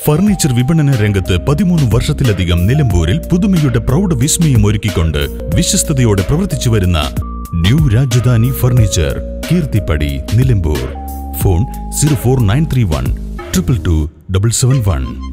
Furniture വിപണന രംഗത്ത് 13 വർഷത്തിലധികം നിലമ്പൂരിൽ പുതുമയുടെ പ്രൗഢ വിസ്മയം ഒരുക്കിക്കൊണ്ട് വിശ്വസ്തയോടെ പ്രവർത്തിച്ചു വരുന്ന new Rajadhani furniture, Keerthippadi, Nilambur. Phone 04931 222 771.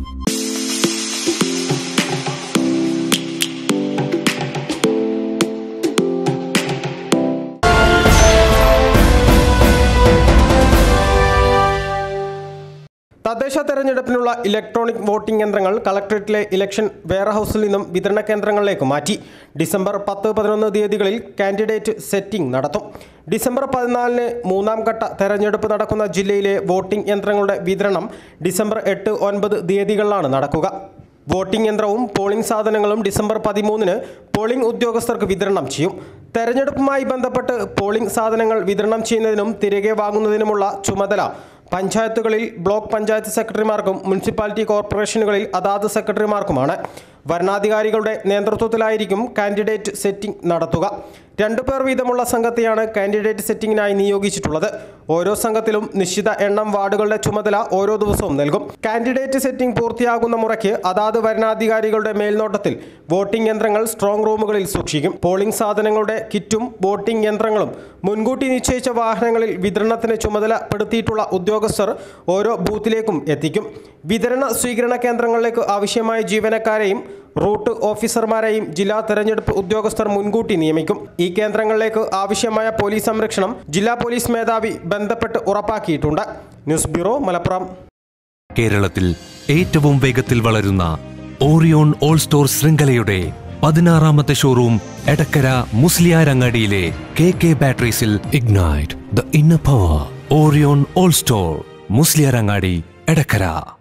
തദ്ദേശ തെരഞ്ഞെടുപ്പിനുള്ള ഇലക്ട്രോണിക് വോട്ടിംഗ് യന്ത്രങ്ങൾ കളക്ടറേറ്റിലെ ഇലക്ഷൻ വെയർഹൌസിൽ നിന്നും വിതരണ കേന്ദ്രങ്ങളിലേക്ക് മാറ്റി. ഡിസംബർ 10-11 തീയതികളിൽ കാൻഡിഡേറ്റ് സെറ്റിംഗ് നടത്തും. ഡിസംബർ 14-ന് മൂന്നാം ഘട്ട തെരഞ്ഞെടുപ്പ് നടക്കുന്ന ജില്ലയിലെ വോട്ടിംഗ് യന്ത്രങ്ങളുടെ വിതരണം ഡിസംബർ 8-9 തീയതികളിലാണ് നടക്കുക. വോട്ടിംഗ് യന്ത്രവും പോളിംഗ് സാധനങ്ങളും ഡിസംബർ 13-ന് പോളിംഗ് ഉദ്യോഗസ്ഥർക്ക് വിതരണം ചെയ്യും. തെരഞ്ഞെടുപ്പുമായി ബന്ധപ്പെട്ട് പോളിംഗ് സാധനങ്ങൾ വിതരണം ചെയ്യുന്നതിനും തിരികെ വാങ്ങുന്നതിനുമുള്ള ചുമതല പഞ്ചായത്തുകളിൽ ബ്ലോക്ക് പഞ്ചായത്ത് സെക്രട്ടറിമാർക്കും മുനിസിപ്പാലിറ്റി കോർപ്പറേഷനുകളിൽ അതാത് സെക്രട്ടറിമാർക്കുമാണ്. വരണാധികാരികളുടെ നേതൃത്വത്തിലായിരിക്കും കാൻഡിഡേറ്റ് സെറ്റിംഗ് നടത്തുക. 2 പേർ വീതമുള്ള സംഘത്തെയാണ് കാൻഡിഡേറ്റ് സെറ്റിംഗിനായി നിയോഗിച്ചിട്ടുള്ളത്. ഓരോ സംഘത്തിലും നിശ്ചിത എണ്ണം വാർഡുകളുടെ ചുമതല ഓരോ ദിവസവും നൽകും. കാൻഡിഡേറ്റ് സെറ്റിംഗ് പൂർത്തിയാകുന്ന മുറയ്ക്ക് അതാത് വരണാധികാരികളുടെ മേൽനോട്ടത്തിൽ വോട്ടിംഗ് യന്ത്രങ്ങൾ സ്ട്രോങ് റൂമുകളിൽ സൂക്ഷിക്കും. പോളിംഗ് സാധനങ്ങളുടെ കിറ്റും വോട്ടിംഗ് യന്ത്രങ്ങളും മുൻകൂട്ടി നിശ്ചയിച്ച വാഹനങ്ങളിൽ വിതരണത്തിന് ചുമതലപ്പെടുത്തിയിട്ടുള്ള ഉദ്യോഗസ്ഥർ ഓരോ ബൂത്തിലേക്കും എത്തിക്കും. വിതരണ സ്വീകരണ കേന്ദ്രങ്ങളിലേക്ക് ആവശ്യമായ ജീവനക്കാരെയും റൂട്ട് ഓഫീസർമാരെയും ജില്ലാ തെരഞ്ഞെടുപ്പ് ഉദ്യോഗസ്ഥർ മുൻകൂട്ടി നിയമിക്കും. ഈ കേന്ദ്രങ്ങളിലേക്ക് ആവശ്യമായ പോലീസ് സംരക്ഷണം ജില്ലാ പോലീസ് മേധാവി ബന്ധപ്പെട്ട് ഉറപ്പാക്കിയിട്ടുണ്ട്. News bureau, Malappuram. കേരളത്തിൽ ഏറ്റവും വേഗത്തിൽ വളരുന്ന ഓറിയോൺ ഓൾ സ്റ്റോർ ശൃംഖലയുടെ 16ാമത്തെ ഷോറൂം എടക്കര മുസ്ലിയാരങ്ങാടിയിലെ KK ബാറ്ററീസിൽ ignite the inner power. Orion all store, Musliyarangadi, Edakkara.